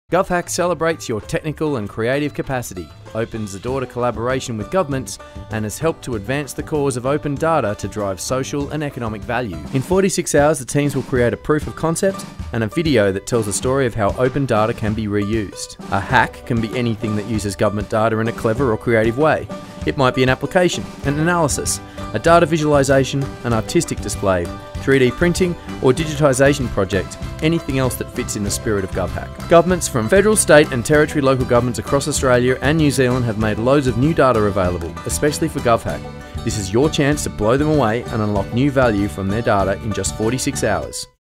GovHack celebrates your technical and creative capacity, opens the door to collaboration with governments, and has helped to advance the cause of open data to drive social and economic value. In 46 hours, the teams will create a proof of concept and a video that tells the story of how open data can be reused. A hack can be anything that uses government data in a clever or creative way. It might be an application, an analysis, a data visualization, an artistic display, 3D printing or digitisation project, anything else that fits in the spirit of GovHack. Governments from federal, state and territory local governments across Australia and New Zealand have made loads of new data available, especially for GovHack. This is your chance to blow them away and unlock new value from their data in just 46 hours.